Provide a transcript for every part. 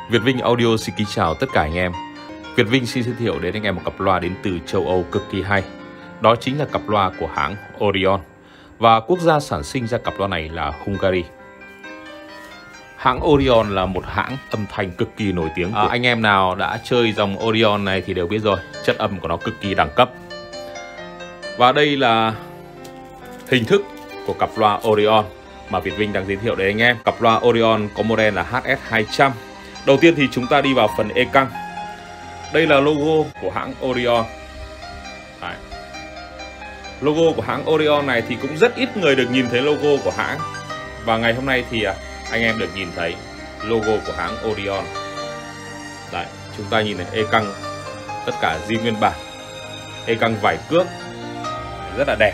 Việt Vinh Audio xin kính chào tất cả anh em. Việt Vinh xin giới thiệu đến anh em một cặp loa đến từ châu Âu cực kỳ hay. Đó chính là cặp loa của hãng Orion. Và quốc gia sản sinh ra cặp loa này là Hungary. Hãng Orion là một hãng âm thanh cực kỳ nổi tiếng. Anh em nào đã chơi dòng Orion này thì đều biết rồi, chất âm của nó cực kỳ đẳng cấp. Và đây là hình thức của cặp loa Orion mà Việt Vinh đang giới thiệu đến anh em. Cặp loa Orion có model là HS200. Đầu tiên thì chúng ta đi vào phần e-căng. Đây là logo của hãng Orion. Đấy. Logo của hãng Orion này thì cũng rất ít người được nhìn thấy logo của hãng. Và ngày hôm nay thì anh em được nhìn thấy logo của hãng Orion. Đấy, chúng ta nhìn này, e-căng tất cả zin nguyên bản. E-căng vải cước rất là đẹp.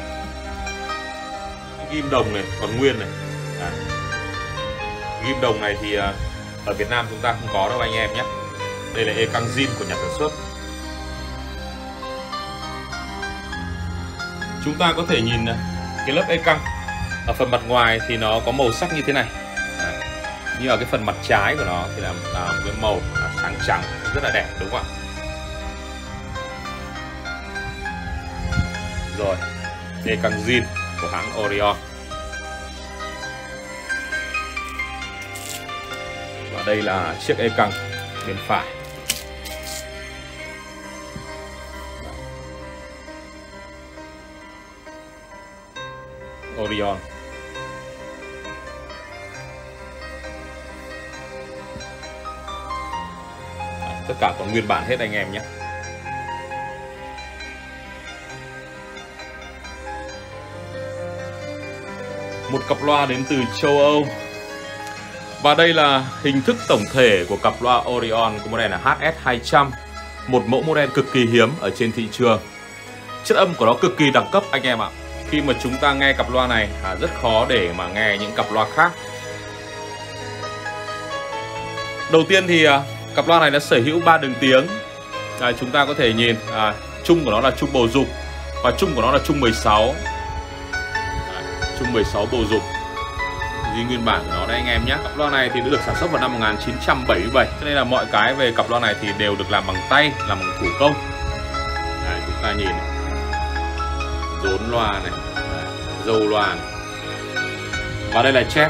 Ghim đồng này còn nguyên này. Đấy. Ghim đồng này thì ở Việt Nam chúng ta không có đâu anh em nhé. Đây là e-căng zin của nhà sản xuất. Chúng ta có thể nhìn cái lớp e-căng. Ở phần mặt ngoài thì nó có màu sắc như thế này. Đấy. Nhưng ở cái phần mặt trái của nó thì là một cái màu sáng trắng rất là đẹp, đúng không ạ? Rồi, e-căng zin của hãng Orion. Và đây là chiếc e-căng bên phải. Orion. Tất cả còn nguyên bản hết anh em nhé. Một cặp loa đến từ châu Âu. Và đây là hình thức tổng thể của cặp loa Orion của model là HS200. Một mẫu model cực kỳ hiếm ở trên thị trường. Chất âm của nó cực kỳ đẳng cấp anh em ạ. Khi mà chúng ta nghe cặp loa này rất khó để mà nghe những cặp loa khác. Đầu tiên thì cặp loa này đã sở hữu 3 đường tiếng. Chúng ta có thể nhìn chung của nó là chung bầu dục và chung của nó là chung 16. Chung 16 bầu dục. Di nguyên bản của nó đấy anh em nhé. Cặp loa này thì đã được sản xuất vào năm 1977. Cho nên là mọi cái về cặp loa này thì đều được làm bằng tay, làm bằng thủ công. Đấy, chúng ta nhìn này. Rốn loa này, dâu loa này. Và đây là chép.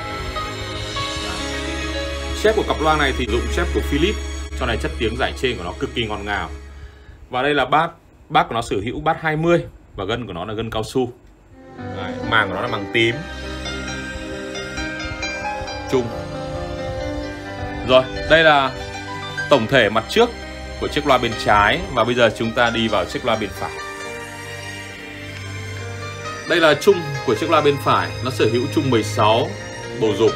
Chép của cặp loa này thì dụng chép của Philips, cho này chất tiếng giải trên của nó cực kỳ ngọt ngào. Và đây là bát. Bát của nó sở hữu bát 20 và gân của nó là gân cao su. Đấy, màng của nó là màng tím. Chung. Rồi, đây là tổng thể mặt trước của chiếc loa bên trái. Và bây giờ chúng ta đi vào chiếc loa bên phải. Đây là chung của chiếc loa bên phải. Nó sở hữu chung 16 bầu dục.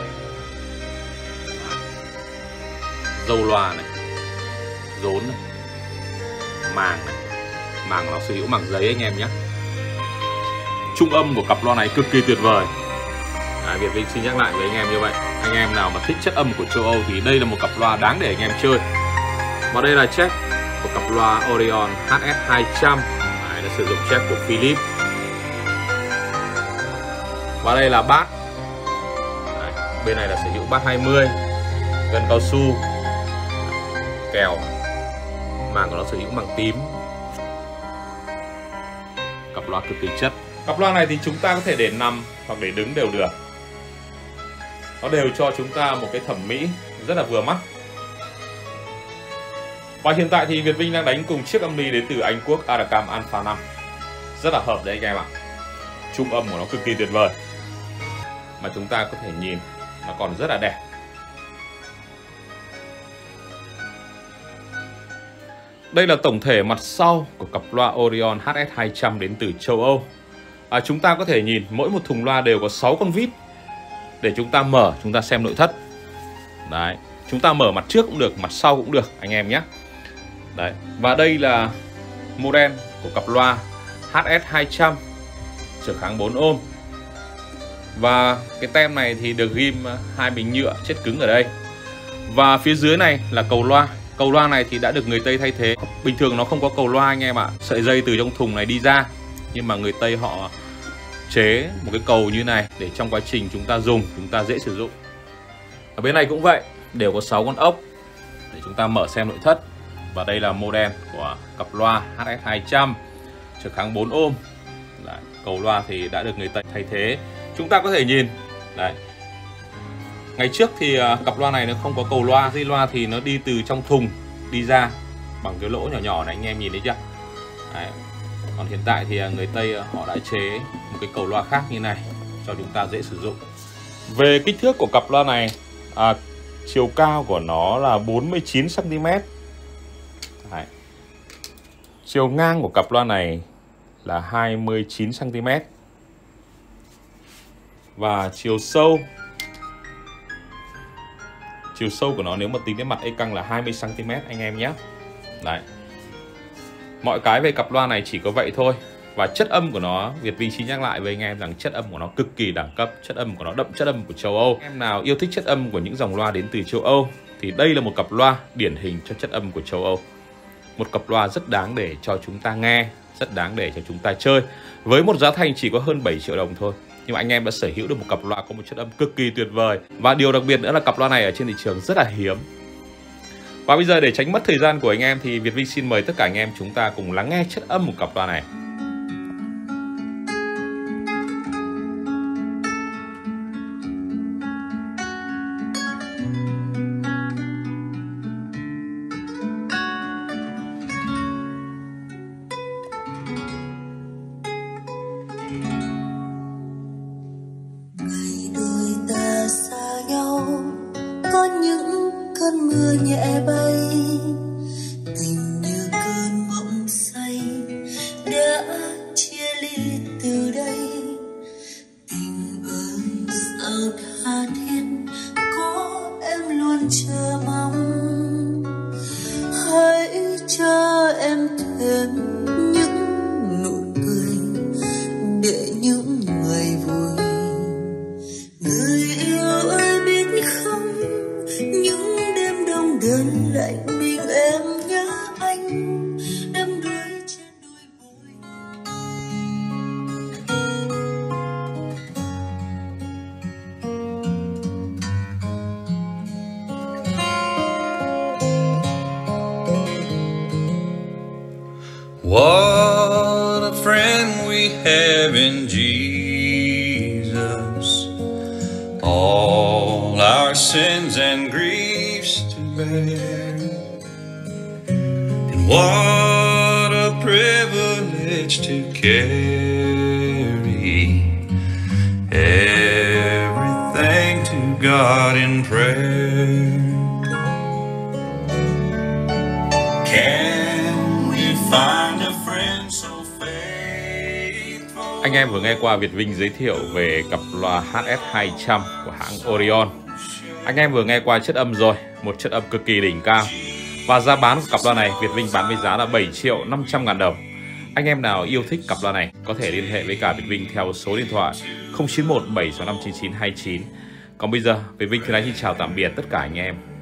Dâu loa này, rốn này, màng này. Màng nó sở hữu màng giấy anh em nhé. Trung âm của cặp loa này cực kỳ tuyệt vời. Việt Vinh xin nhắc lại với anh em như vậy. Anh em nào mà thích chất âm của châu Âu thì đây là một cặp loa đáng để anh em chơi. Và đây là chép của cặp loa Orion HS200. Nó sử dụng chép của Philips. Và đây là bát. Bên này là sở hữu bát 20, gân cao su, kèo, màng của nó sở hữu màng tím. Cặp loa cực kỳ chất. Cặp loa này thì chúng ta có thể để nằm hoặc để đứng đều được. Nó đều cho chúng ta một cái thẩm mỹ rất là vừa mắt. Và hiện tại thì Việt Vinh đang đánh cùng chiếc âm ly đến từ Anh Quốc Aracam Alpha 5. Rất là hợp đấy anh em ạ. Trung âm của nó cực kỳ tuyệt vời. Mà chúng ta có thể nhìn nó còn rất là đẹp. Đây là tổng thể mặt sau của cặp loa Orion HS200 đến từ châu Âu. Chúng ta có thể nhìn mỗi một thùng loa đều có 6 con vít để chúng ta mở, chúng ta xem nội thất. Đấy, chúng ta mở mặt trước cũng được, mặt sau cũng được anh em nhé. Đấy, và đây là model của cặp loa HS200 trở kháng 4 ohm. Và cái tem này thì được ghim 2 bình nhựa chất cứng ở đây. Và phía dưới này là cầu loa. Cầu loa này thì đã được người Tây thay thế. Bình thường nó không có cầu loa anh em ạ. Sợi dây từ trong thùng này đi ra. Nhưng mà người Tây họ chế một cái cầu như này để trong quá trình chúng ta dùng, chúng ta dễ sử dụng. Ở bên này cũng vậy, đều có 6 con ốc. để chúng ta mở xem nội thất. Và đây là model của cặp loa HS200 trực kháng 4 ohm. Đấy, cầu loa thì đã được người Tây thay thế. Chúng ta có thể nhìn đấy. Ngày trước thì cặp loa này nó không có cầu loa, dây loa thì nó đi từ trong thùng đi ra bằng cái lỗ nhỏ nhỏ này, anh em nhìn thấy chưa? Đấy. Còn hiện tại thì người Tây họ đã chế một cái cầu loa khác như này cho chúng ta dễ sử dụng. Về kích thước của cặp loa này, chiều cao của nó là 49 cm. Đấy. Chiều ngang của cặp loa này là 29 cm. Và chiều sâu của nó nếu mà tính đến mặt ê căng là 20 cm anh em nhé. Đấy. Mọi cái về cặp loa này chỉ có vậy thôi. Và chất âm của nó, Việt Vinh xin nhắc lại với anh em rằng chất âm của nó cực kỳ đẳng cấp. Chất âm của nó đậm chất âm của châu Âu. Em nào yêu thích chất âm của những dòng loa đến từ châu Âu thì đây là một cặp loa điển hình cho chất âm của châu Âu. Một cặp loa rất đáng để cho chúng ta nghe, rất đáng để cho chúng ta chơi. Với một giá thành chỉ có hơn 7 triệu đồng thôi, nhưng mà anh em đã sở hữu được một cặp loa có một chất âm cực kỳ tuyệt vời. Và điều đặc biệt nữa là cặp loa này ở trên thị trường rất là hiếm. Và bây giờ để tránh mất thời gian của anh em thì Việt Vinh xin mời tất cả anh em chúng ta cùng lắng nghe chất âm của cặp loa này. Có những cơn mưa nhẹ bay, tình như cơn mộng say đã chia ly từ đây. Tình ơi sao tha thiết, có em luôn chờ mong. Hãy cho em thêm những nụ cười để những người vui. Người yêu ơi biết không, những đêm đông đơn lạnh mình em nhớ anh, đắm đuối trên đôi môi. What a friend we have in Jesus, all our sins and griefs to bear. And what a privilege to carry everything to God in prayer. Can we find a friend so faithful? Anh em vừa nghe qua Việt Vinh giới thiệu về cặp loa HS200 của hãng Orion. Anh em vừa nghe qua chất âm rồi, một chất âm cực kỳ đỉnh cao. Và giá bán của cặp loa này Việt Vinh bán với giá là 7.500.000 đồng. Anh em nào yêu thích cặp loa này có thể liên hệ với cả Việt Vinh theo số điện thoại 0917659929. Còn bây giờ Việt Vinh xin chào tạm biệt tất cả anh em.